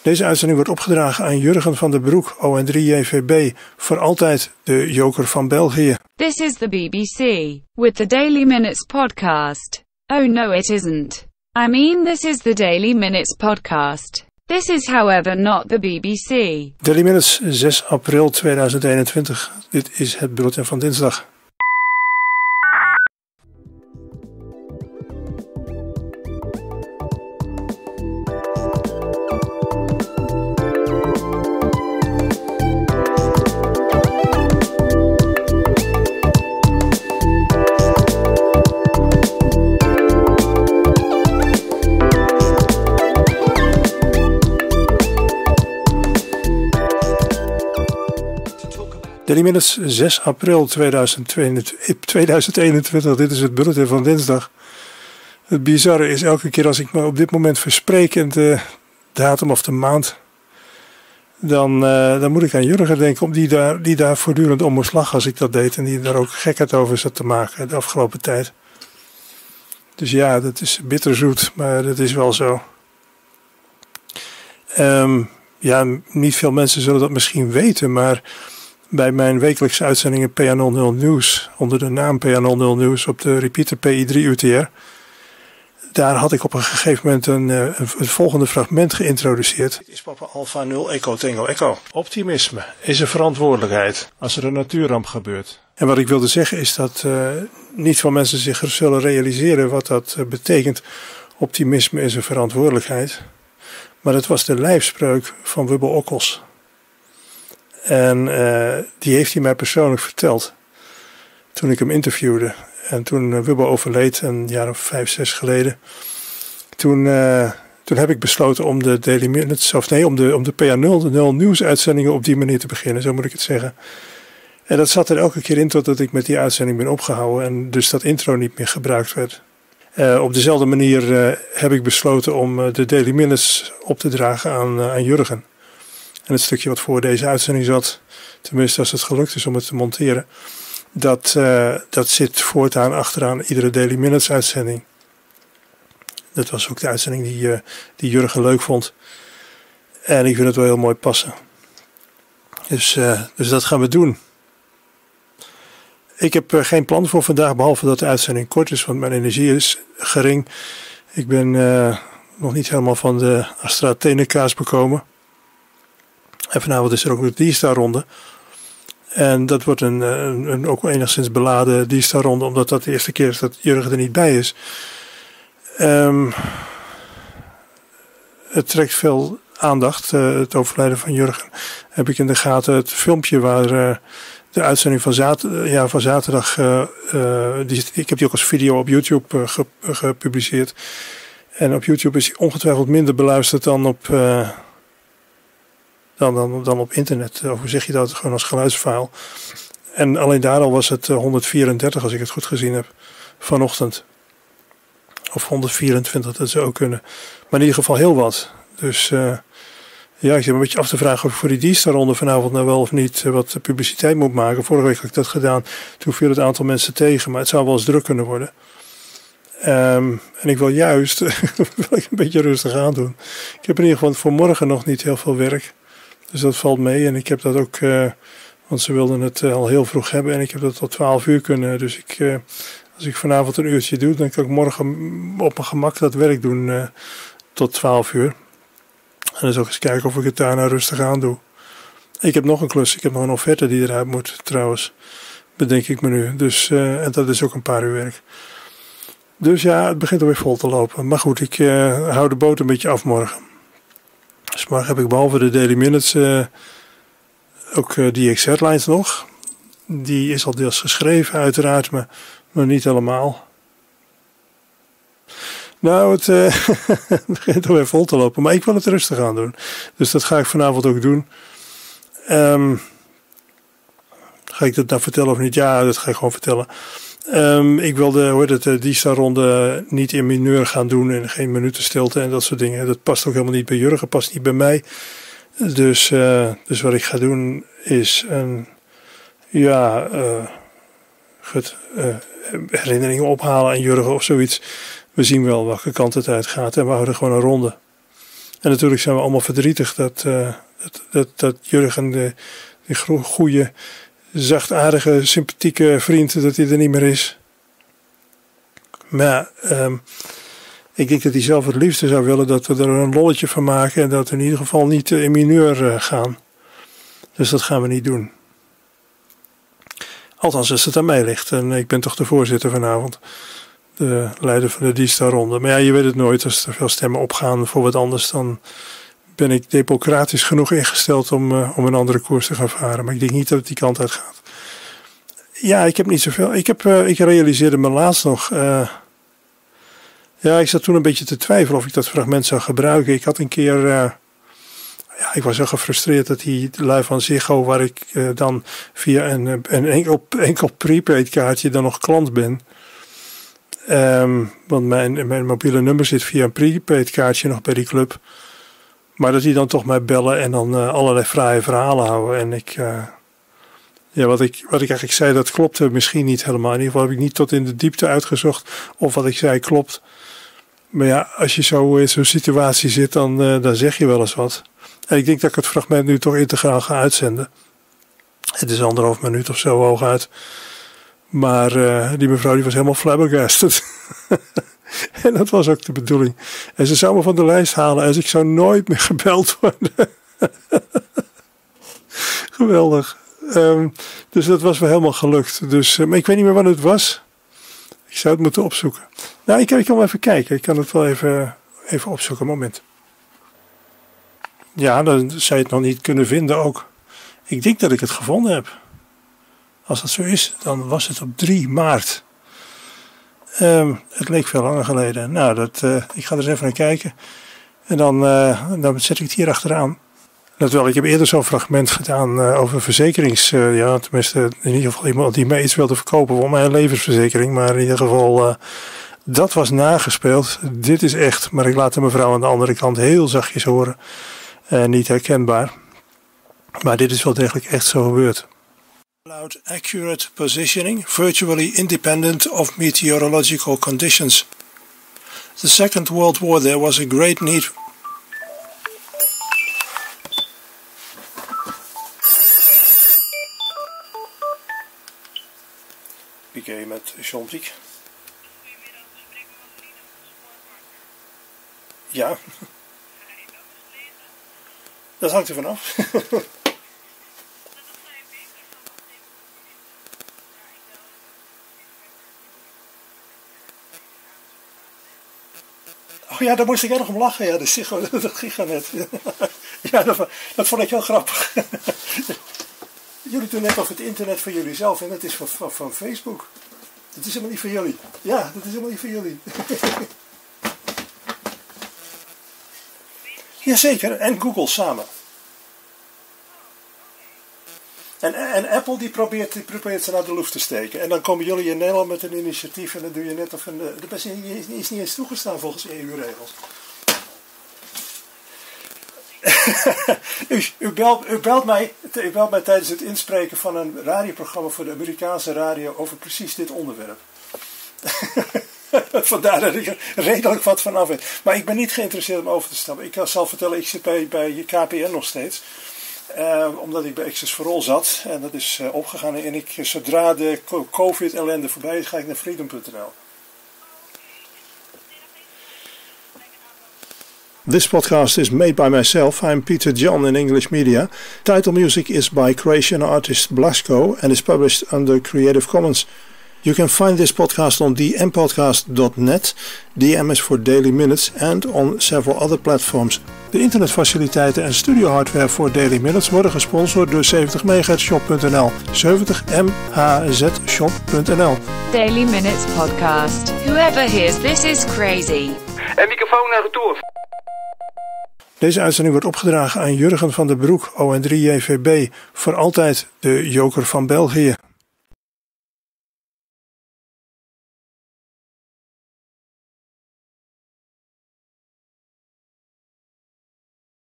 Deze uitzending wordt opgedragen aan Jurgen van der Broek, ON3JVB, voor altijd de joker van België. This is the BBC, with the Daily Minutes podcast. Oh no it isn't. I mean this is the Daily Minutes podcast. This is however not the BBC. Daily Minutes, 6 april 2021. Dit is het bulletin van dinsdag. Daily Minutes, 6 april 2021. Dit is het bulletin van dinsdag. Het bizarre is elke keer als ik me op dit moment verspreek en de datum of de maand, dan moet ik aan Jurgen denken, die daar voortdurend om moest lachen als ik dat deed. En die daar ook gekheid over zat te maken de afgelopen tijd. Dus ja, dat is bitterzoet, maar dat is wel zo. Ja, niet veel mensen zullen dat misschien weten, maar bij mijn wekelijkse uitzendingen PA00 Nieuws, onder de naam PA00 Nieuws op de repeater PI3 UTR, daar had ik op een gegeven moment het volgende fragment geïntroduceerd. Dit is Papa Alpha 0 Echo Tango Echo. Optimisme is een verantwoordelijkheid als er een natuurramp gebeurt. En wat ik wilde zeggen is dat niet veel mensen zich zullen realiseren wat dat betekent. Optimisme is een verantwoordelijkheid. Maar dat was de lijfspreuk van Wubbo Ockels. En die heeft hij mij persoonlijk verteld toen ik hem interviewde. En toen Wubbo overleed, een jaar of 5, 6 geleden. Toen heb ik besloten om de Daily Minutes, om de PA00 nieuwsuitzendingen op die manier te beginnen, zo moet ik het zeggen. En dat zat er elke keer in totdat ik met die uitzending ben opgehouden en dus dat intro niet meer gebruikt werd. Op dezelfde manier heb ik besloten om de Daily Minutes op te dragen aan Jurgen. En het stukje wat voor deze uitzending zat, tenminste als het gelukt is om het te monteren, dat zit voortaan achteraan iedere Daily Minutes uitzending. Dat was ook de uitzending die Jurgen leuk vond. En ik vind het wel heel mooi passen. Dus dat gaan we doen. Ik heb geen plan voor vandaag, behalve dat de uitzending kort is, want mijn energie is gering. Ik ben nog niet helemaal van de AstraZeneca's bekomen. En vanavond is er ook een D-Star-ronde. En dat wordt een ook enigszins beladen D-Star-ronde, omdat dat de eerste keer is dat Jurgen er niet bij is. Het trekt veel aandacht, het overlijden van Jurgen. Heb ik in de gaten het filmpje waar de uitzending van zaterdag, ik heb die ook als video op YouTube gepubliceerd. En op YouTube is die ongetwijfeld minder beluisterd dan op internet. Of hoe zeg je dat? Gewoon als geluidsfile. En alleen daar al was het 134 als ik het goed gezien heb vanochtend. Of 124, dat zou ook kunnen. Maar in ieder geval heel wat. Dus ja, ik zit een beetje af te vragen of ik voor die D-Star-ronde vanavond nou wel of niet wat publiciteit moet maken. Vorige week had ik dat gedaan. Toen viel het aantal mensen tegen. Maar het zou wel eens druk kunnen worden. En ik wil juist een beetje rustig aan doen. Ik heb in ieder geval voor morgen nog niet heel veel werk. Dus dat valt mee. En ik heb dat ook, want ze wilden het al heel vroeg hebben. En ik heb dat tot 12 uur kunnen. Dus als ik vanavond een uurtje doe, dan kan ik morgen op mijn gemak dat werk doen tot 12 uur. En dan zal ik eens kijken of ik het daarna rustig aan doe. Ik heb nog een klus. Ik heb nog een offerte die eruit moet trouwens. Bedenk ik me nu. Dus, en dat is ook een paar uur werk. Dus ja, het begint alweer vol te lopen. Maar goed, ik hou de boot een beetje af morgen. Dus morgen heb ik behalve de Daily Minutes ook die XR-lines nog. Die is al deels geschreven uiteraard, maar niet helemaal. Nou, het begint alweer vol te lopen, maar ik wil het rustig aan doen. Dus dat ga ik vanavond ook doen. Ga ik dat nou vertellen of niet? Ja, dat ga ik gewoon vertellen. Ik wilde die D-Star-ronde niet in mineur gaan doen en geen minutenstilte en dat soort dingen. Dat past ook helemaal niet bij Jurgen, past niet bij mij. Dus wat ik ga doen is herinneringen ophalen aan Jurgen of zoiets. We zien wel welke kant het uit gaat en we houden gewoon een ronde. En natuurlijk zijn we allemaal verdrietig dat Jurgen, die goede, zachtaardige, sympathieke vriend, dat hij er niet meer is. Maar ik denk dat hij zelf het liefste zou willen dat we er een lolletje van maken en dat we in ieder geval niet in mineur gaan. Dus dat gaan we niet doen. Althans, als het aan mij ligt. En ik ben toch de voorzitter vanavond. De leider van de Diestar-ronde. Maar ja, je weet het nooit. Als er veel stemmen opgaan voor wat anders, dan ben ik democratisch genoeg ingesteld om een andere koers te gaan varen. Maar ik denk niet dat het die kant uit gaat. Ja, ik heb niet zoveel. Ik realiseerde me laatst nog. Ik zat toen een beetje te twijfelen of ik dat fragment zou gebruiken. Ik had een keer. Ik was zo gefrustreerd dat die lui van Ziggo, waar ik dan via een enkel prepaid kaartje dan nog klant ben. Want mijn mobiele nummer zit via een prepaid kaartje nog bij die club. Maar dat die dan toch mij bellen en dan allerlei fraaie verhalen houden. En wat ik eigenlijk zei, dat klopte misschien niet helemaal. In ieder geval heb ik niet tot in de diepte uitgezocht of wat ik zei klopt. Maar ja, als je zo in zo'n situatie zit, dan zeg je wel eens wat. En ik denk dat ik het fragment nu toch integraal ga uitzenden. Het is 1,5 minuut of zo hooguit. Maar die mevrouw die was helemaal flabbergasted. En dat was ook de bedoeling. En ze zou me van de lijst halen en ik zou nooit meer gebeld worden. Geweldig. Dus dat was wel helemaal gelukt. Dus, maar ik weet niet meer wat het was. Ik zou het moeten opzoeken. Nou, ik kan wel even kijken. Ik kan het wel even opzoeken. Moment. Ja, dan zou je het nog niet kunnen vinden ook. Ik denk dat ik het gevonden heb. Als dat zo is, dan was het op 3 maart. Het leek veel langer geleden. Nou, ik ga er eens even naar kijken. En dan zet ik het hier achteraan. Terwijl ik heb eerder zo'n fragment gedaan over tenminste in ieder geval iemand die mij iets wilde verkopen voor mijn levensverzekering. Maar in ieder geval, dat was nagespeeld. Dit is echt, maar ik laat de mevrouw aan de andere kant heel zachtjes horen. Niet herkenbaar. Maar dit is wel degelijk echt zo gebeurd. Allowed accurate positioning, virtually independent of meteorological conditions. The Second World War, there was a great need. Piqué met Jean-Piek. Ja. Dat hangt er vanaf. Oh ja, daar moest ik nog om lachen. Ja, dat giganet. Ja, dat vond ik heel grappig. Jullie doen net over het internet voor jullie zelf en dat is van Facebook. Dat is helemaal niet voor jullie. Ja, dat is helemaal niet voor jullie. Jazeker, en Google samen. En Apple die probeert ze naar de lucht te steken. En dan komen jullie in Nederland met een initiatief en dan doe je net of dat is niet eens toegestaan volgens EU-regels. U belt mij tijdens het inspreken van een radioprogramma voor de Amerikaanse radio over precies dit onderwerp. Vandaar dat ik er redelijk wat van af weet. Maar ik ben niet geïnteresseerd om over te stappen. Ik zal vertellen, ik zit bij KPN nog steeds. Omdat ik bij Access for All zat. En dat is opgegaan. En zodra de COVID-ellende voorbij is, ga ik naar freedom.nl. This podcast is made by myself. I'm Peter John in English media. Title music is by Croatian artist Blasko and is published under Creative Commons. You can find this podcast on dmpodcast.net, DM is for Daily Minutes, and on several other platforms. De internetfaciliteiten en studiohardware voor Daily Minutes worden gesponsord door 70mhzshop.nl. 70mhzshop.nl. Daily Minutes Podcast. Whoever hears this is crazy. En microfoon naar retour. Deze uitzending wordt opgedragen aan Jurgen van der Broek, ON3JVB, voor altijd de joker van België.